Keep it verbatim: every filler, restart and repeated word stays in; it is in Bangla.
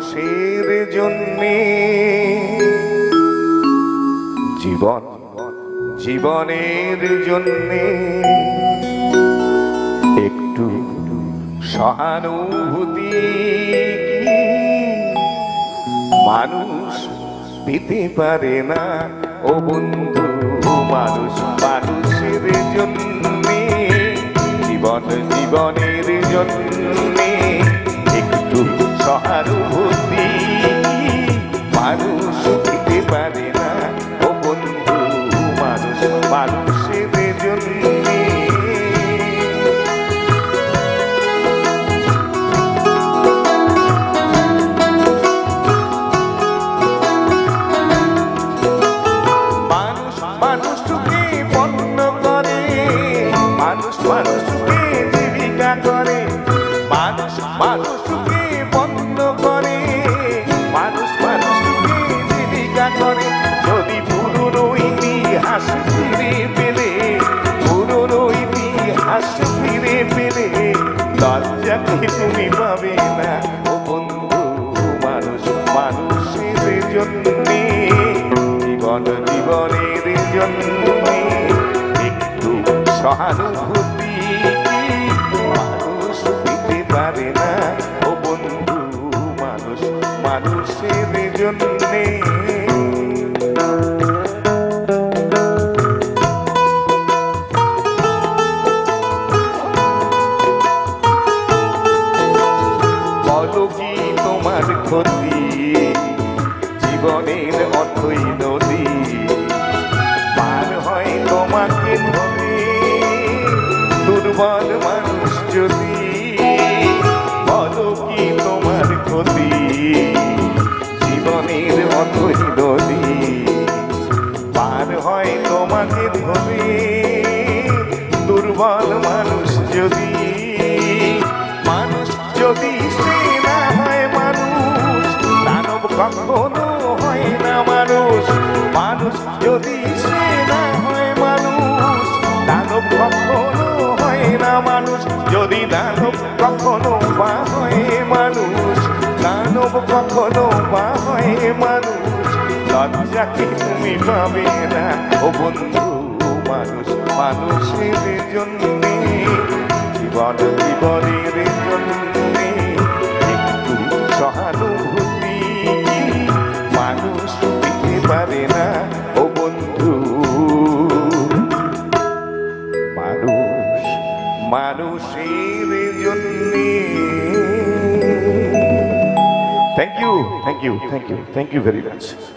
মানুষের জন্যে জীবন জীবনের জন্যে একটু সহানুভূতি মানুষ পেতে পারে না ও বন্ধু। মানুষ মানুষের জন্যে জীবন জীবনের জন্যে একটু সহানুভূতি মানুষ পেতে পারে না ও বন্ধু। মানুষ মানুষের জন্যে মানুষকে পণ্য করে, মানুষ মানুষকে জীবিকা করে, মানুষ মানুষকে পণ্য করে, মানুষ মানুষকে জীবিকা করে। যদি পুরনো ইতিহাস ফিরে পেলে, পুরনো ইতিহাস ফিরে পেলে লজ্জাকে তুমি পাবে না ও বন্ধু। মানুষ মানুষের জন্যে জীবন জীবনের জন্যে একটু সহানুভূতি মানুষ দিতে পারে না ও বন্ধু। মানুষ মানুষের জন্যে বলো কি তোমার ক্ষতি, জীবনের অথই নদী পার হয় তোমাকে ধরে দুর্বল মানুষ যদি। বলো কি তোমার ক্ষতি, জীবনের অথই নদী পার হয় তোমাকে ধরে দুর্বল মানুষ যদি। মানুষ যদি সে না হয় মানুষ, দানব কখনো হয় না মানুষ। মানুষ যদি সে না হয় মানুষ, দানব কখনো হয় না মানুষ। যদি দানব কখনো বা হয় মানুষ, দানব কখনো বা হয় মানুষ লজ্জাকে তুমি পাবে না ও বন্ধু। মানুষ মানুষের জন্যে জীবন জীবনের জন্যে একটু সহানুভূতি মানুষ দিতে পারে না ও বন্ধু। মানুষ মানুষের জন্যে। Thank you thank you thank you thank you very much.